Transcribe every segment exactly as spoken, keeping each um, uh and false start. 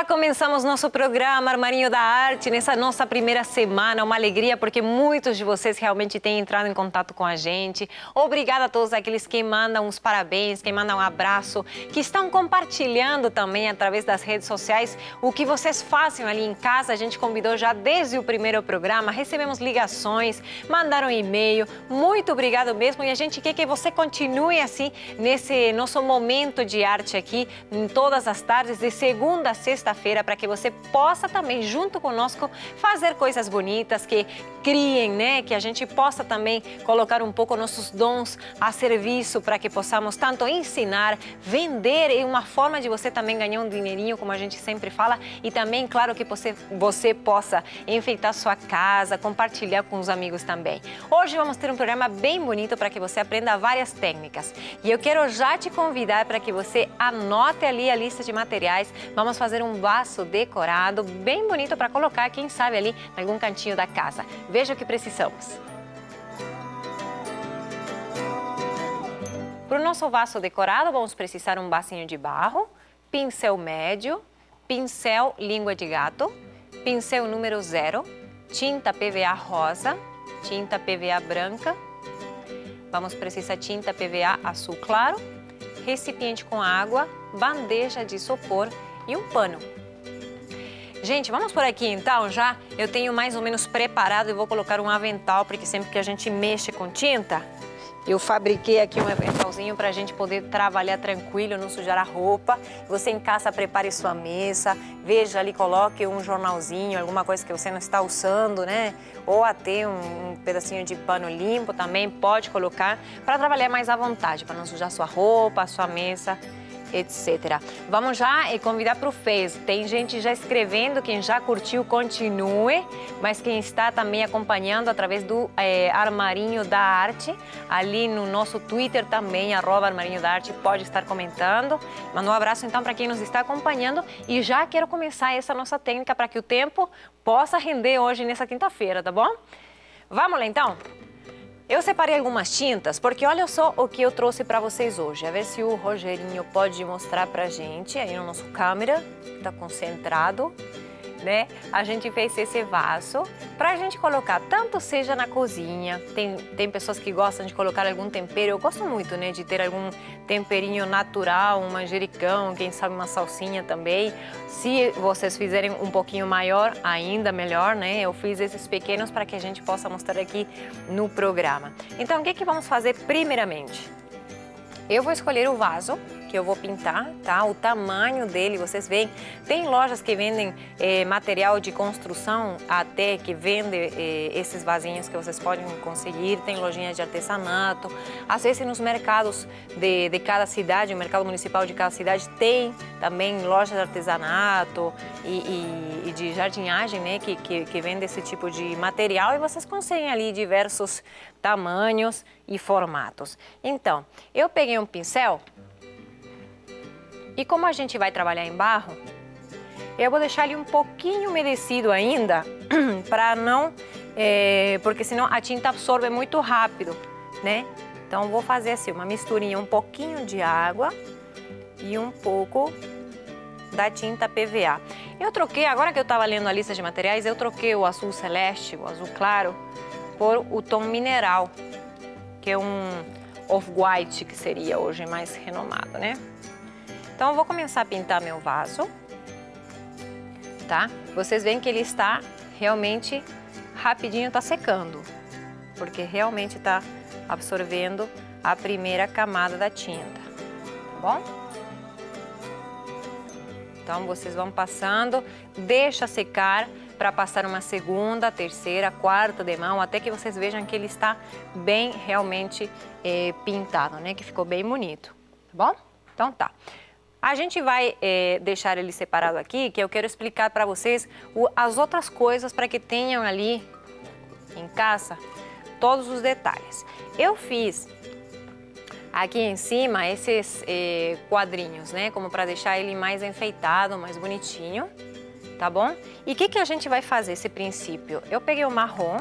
começamos nosso programa Armarinho da Arte nessa nossa primeira semana. Uma alegria porque muitos de vocês realmente têm entrado em contato com a gente. Obrigada a todos aqueles que mandam os parabéns, que mandam um abraço, que estão compartilhando também através das redes sociais o que vocês fazem ali em casa. A gente convidou já desde o primeiro programa, recebemos ligações, mandaram e-mail. Muito obrigado mesmo e a gente quer que você continue assim nesse nosso momento de arte aqui em todas as tardes, de segunda a sexta-feira, para que você possa também, junto conosco, fazer coisas bonitas, que criem, né? Que a gente possa também colocar um pouco nossos dons a serviço para que possamos tanto ensinar, vender, é uma forma de você também ganhar um dinheirinho, como a gente sempre fala, e também, claro, que você, você possa enfeitar sua casa, compartilhar com os amigos também. Hoje vamos ter um programa bem bonito para que você aprenda várias técnicas. E eu quero já te convidar para que você anote ali a lista de materiais. Vamos fazer fazer um vaso decorado bem bonito para colocar, quem sabe, ali em algum cantinho da casa. Veja o que precisamos. Para o nosso vaso decorado, vamos precisar um vasinho de barro, pincel médio, pincel língua de gato, pincel número zero, tinta P V A rosa, tinta P V A branca, vamos precisar tinta P V A azul claro, recipiente com água, bandeja de isopor e um pano. Gente, vamos por aqui então já. Eu tenho mais ou menos preparado e vou colocar um avental, porque sempre que a gente mexe com tinta, eu fabriquei aqui um aventalzinho para a gente poder trabalhar tranquilo, não sujar a roupa. Você em casa prepare sua mesa, veja ali, coloque um jornalzinho, alguma coisa que você não está usando, né? Ou até um, um pedacinho de pano limpo também pode colocar para trabalhar mais à vontade, para não sujar sua roupa, sua mesa, etcétera. Vamos já convidar para o Face. Tem gente já escrevendo, quem já curtiu, continue, mas quem está também acompanhando através do é, Armarinho da Arte, ali no nosso Twitter também, arroba Armarinho da Arte, pode estar comentando. Manda um abraço então para quem nos está acompanhando e já quero começar essa nossa técnica para que o tempo possa render hoje nessa quinta-feira, tá bom? Vamos lá então? Eu separei algumas tintas, porque olha só o que eu trouxe para vocês hoje. A ver se o Rogerinho pode mostrar pra gente, aí no nosso câmera, tá concentrado, né? A gente fez esse vaso pra gente colocar, tanto seja na cozinha, tem, tem pessoas que gostam de colocar algum tempero, eu gosto muito, né, de ter algum temperinho natural, um manjericão, quem sabe uma salsinha também. Se vocês fizerem um pouquinho maior, ainda melhor, né? Eu fiz esses pequenos para que a gente possa mostrar aqui no programa. Então, o que que vamos fazer primeiramente? Eu vou escolher o vaso que eu vou pintar, tá? O tamanho dele, vocês veem, tem lojas que vendem eh, material de construção, até que vendem eh, esses vasinhos que vocês podem conseguir, tem lojinhas de artesanato, às vezes nos mercados de, de cada cidade, o mercado municipal de cada cidade tem também lojas de artesanato e, e, e de jardinagem, né, que, que, que vende esse tipo de material e vocês conseguem ali diversos tamanhos e formatos. Então, eu peguei um pincel. E como a gente vai trabalhar em barro, eu vou deixar ele um pouquinho umedecido ainda, para não, é, porque senão a tinta absorve muito rápido, né? Então vou fazer assim, uma misturinha, um pouquinho de água e um pouco da tinta P V A. Eu troquei, agora que eu estava lendo a lista de materiais, eu troquei o azul celeste, o azul claro, por o tom mineral, que é um off-white, que seria hoje mais renomado, né? Então, eu vou começar a pintar meu vaso, tá? Vocês veem que ele está realmente rapidinho, tá secando, porque realmente está absorvendo a primeira camada da tinta, tá bom? Então, vocês vão passando, deixa secar para passar uma segunda, terceira, quarta de mão, até que vocês vejam que ele está bem realmente é, pintado, né? Que ficou bem bonito, tá bom? Então, tá. A gente vai é, deixar ele separado aqui, que eu quero explicar para vocês o, as outras coisas para que tenham ali em casa todos os detalhes. Eu fiz aqui em cima esses é, quadrinhos, né? Como para deixar ele mais enfeitado, mais bonitinho, tá bom? E o que, que a gente vai fazer esse princípio? Eu peguei o marrom,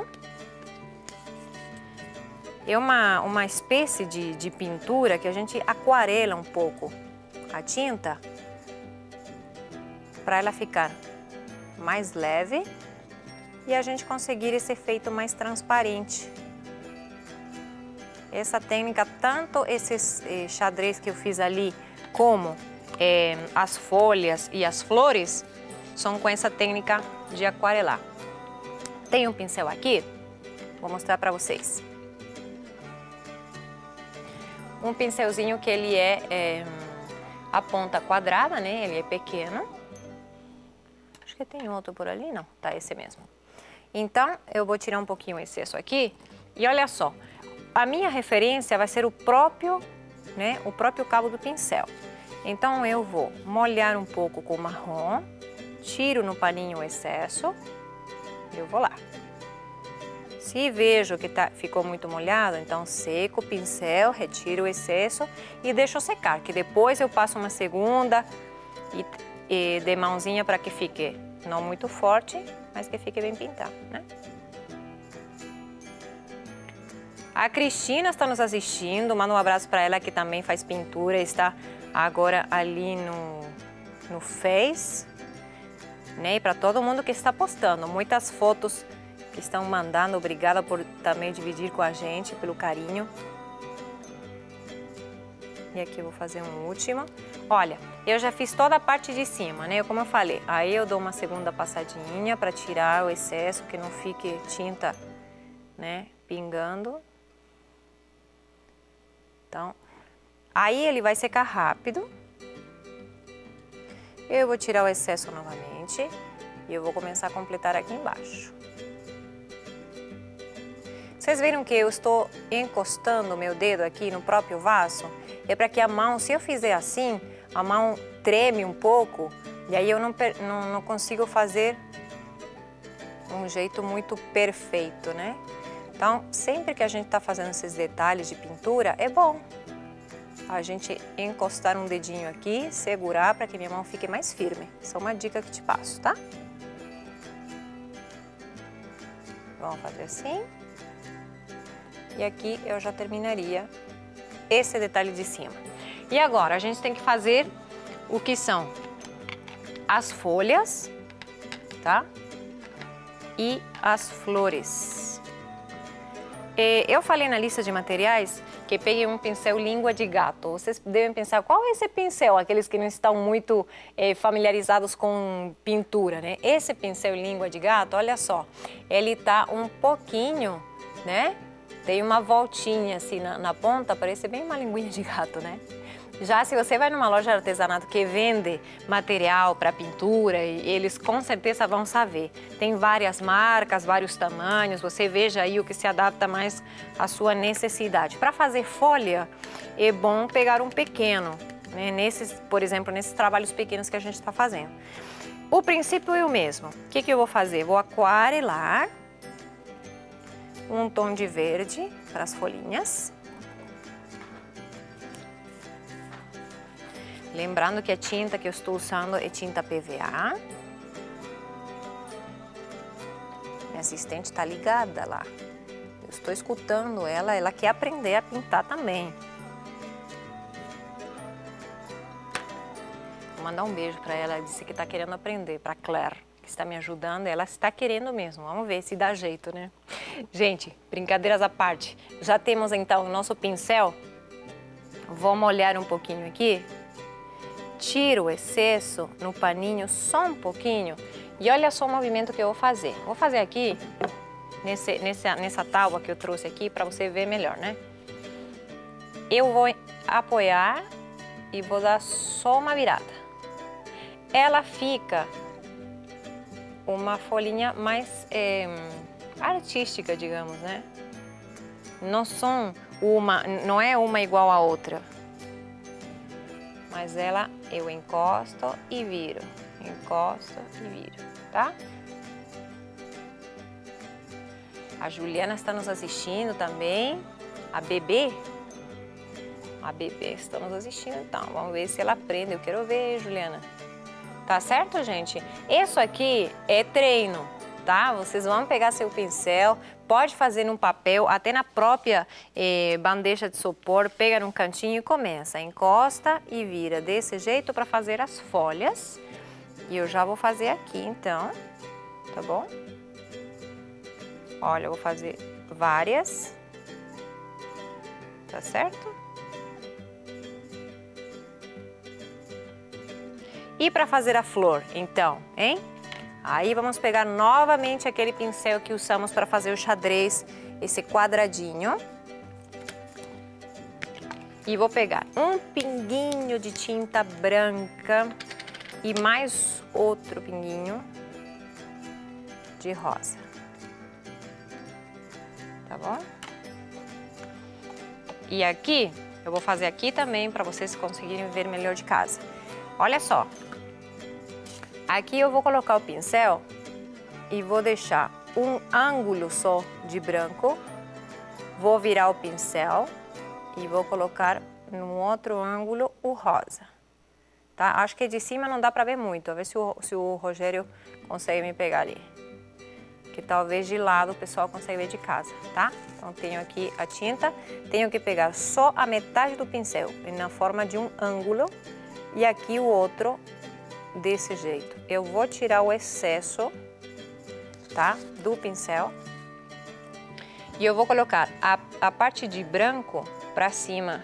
é uma, uma espécie de, de pintura que a gente aquarela um pouco a tinta para ela ficar mais leve e a gente conseguir esse efeito mais transparente. Essa técnica, tanto esses eh, xadrez que eu fiz ali, como eh, as folhas e as flores, são com essa técnica de aquarelar. Tem um pincel aqui, vou mostrar para vocês. Um pincelzinho que ele é, é a ponta quadrada, né? Ele é pequeno. Acho que tem outro por ali, não? Tá, esse mesmo. Então, eu vou tirar um pouquinho o excesso aqui. E olha só, a minha referência vai ser o próprio, né? O próprio cabo do pincel. Então, eu vou molhar um pouco com marrom, tiro no paninho o excesso e eu vou lá. Se vejo que tá, ficou muito molhado, então seco o pincel, retiro o excesso e deixo secar, que depois eu passo uma segunda e, e de mãozinha para que fique não muito forte, mas que fique bem pintado, né? A Cristina está nos assistindo, manda um abraço para ela que também faz pintura, está agora ali no, no Face, né? E para todo mundo que está postando, muitas fotos que estão mandando, obrigada por também dividir com a gente, pelo carinho. E aqui eu vou fazer um último. Olha, eu já fiz toda a parte de cima, né? Como eu falei, aí eu dou uma segunda passadinha para tirar o excesso, que não fique tinta, né, pingando. Então, aí ele vai secar rápido. Eu vou tirar o excesso novamente e eu vou começar a completar aqui embaixo. Vocês viram que eu estou encostando o meu dedo aqui no próprio vaso? É para que a mão, se eu fizer assim, a mão treme um pouco e aí eu não, não, não consigo fazer um jeito muito perfeito, né? Então, sempre que a gente está fazendo esses detalhes de pintura, é bom a gente encostar um dedinho aqui, segurar para que minha mão fique mais firme. Essa é uma dica que te passo, tá? Vamos fazer assim. E aqui eu já terminaria esse detalhe de cima. E agora a gente tem que fazer o que são as folhas, tá? E as flores. E eu falei na lista de materiais que peguei um pincel língua de gato. Vocês devem pensar, qual é esse pincel? Aqueles que não estão muito eh, familiarizados com pintura, né? Esse pincel língua de gato, olha só, ele tá um pouquinho, né? Tem uma voltinha assim na, na ponta, parece bem uma linguinha de gato, né? Já se você vai numa loja de artesanato que vende material para pintura, eles com certeza vão saber. Tem várias marcas, vários tamanhos, você veja aí o que se adapta mais à sua necessidade. Para fazer folha, é bom pegar um pequeno, né? Nesses, por exemplo, nesses trabalhos pequenos que a gente está fazendo. O princípio é o mesmo. O que, que eu vou fazer? Vou aquarelar um tom de verde para as folhinhas. Lembrando que a tinta que eu estou usando é tinta P V A. Minha assistente está ligada lá. Eu estou escutando ela, ela quer aprender a pintar também. Vou mandar um beijo para ela, ela disse que está querendo aprender, para a Claire, que está me ajudando, ela está querendo mesmo. Vamos ver se dá jeito, né? Gente, brincadeiras à parte, já temos então o nosso pincel. Vou molhar um pouquinho aqui. Tiro o excesso no paninho só um pouquinho e olha só o movimento que eu vou fazer. Vou fazer aqui, nesse, nessa, nessa tábua que eu trouxe aqui, para você ver melhor, né? Eu vou apoiar e vou dar só uma virada. Ela fica uma folhinha mais é, artística, digamos, né? Não são uma, não é uma igual à outra. Mas ela, eu encosto e viro, encosto e viro, tá? A Juliana está nos assistindo também, a Bebê, a Bebê está nos assistindo, então vamos ver se ela aprende, eu quero ver, Juliana. Tá certo, gente? Isso aqui é treino, tá? Vocês vão pegar seu pincel, pode fazer num papel, até na própria eh, bandeja de isopor, pega num cantinho e começa. Encosta e vira desse jeito para fazer as folhas. E eu já vou fazer aqui, então, tá bom? Olha, eu vou fazer várias, tá certo? E para fazer a flor, então, hein? Aí vamos pegar novamente aquele pincel que usamos para fazer o xadrez, esse quadradinho. E vou pegar um pinguinho de tinta branca e mais outro pinguinho de rosa. Tá bom? E aqui, eu vou fazer aqui também para vocês conseguirem ver melhor de casa. Olha só. Aqui eu vou colocar o pincel e vou deixar um ângulo só de branco. Vou virar o pincel e vou colocar no outro ângulo o rosa. Tá? Acho que de cima não dá para ver muito. A ver se o, se o Rogério consegue me pegar ali. Que talvez de lado o pessoal consegue ver de casa, tá? Então tenho aqui a tinta, tenho que pegar só a metade do pincel na forma de um ângulo e aqui o outro desse jeito. Eu vou tirar o excesso, tá? Do pincel e eu vou colocar a, a parte de branco para cima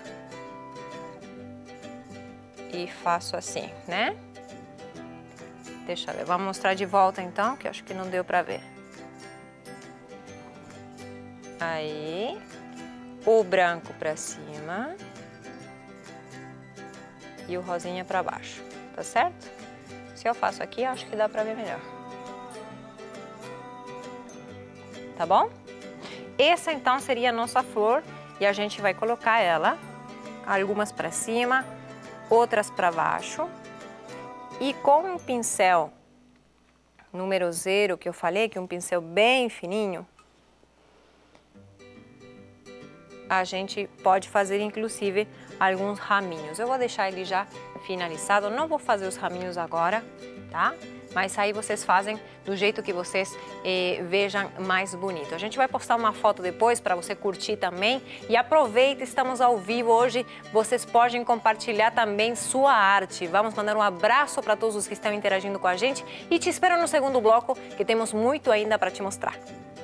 e faço assim, né? Deixa eu ver, vamos mostrar de volta então, que eu acho que não deu para ver. Aí, o branco para cima e o rosinha para baixo, tá certo? Se eu faço aqui, acho que dá para ver melhor. Tá bom? Essa então seria a nossa flor e a gente vai colocar ela, algumas para cima, outras para baixo. E com um pincel número zero que eu falei, que é um pincel bem fininho, a gente pode fazer inclusive alguns raminhos. Eu vou deixar ele já finalizado, não vou fazer os raminhos agora, tá? Mas aí vocês fazem do jeito que vocês eh, vejam mais bonito. A gente vai postar uma foto depois para você curtir também. E aproveita, estamos ao vivo hoje, vocês podem compartilhar também sua arte. Vamos mandar um abraço para todos os que estão interagindo com a gente e te espero no segundo bloco, que temos muito ainda para te mostrar.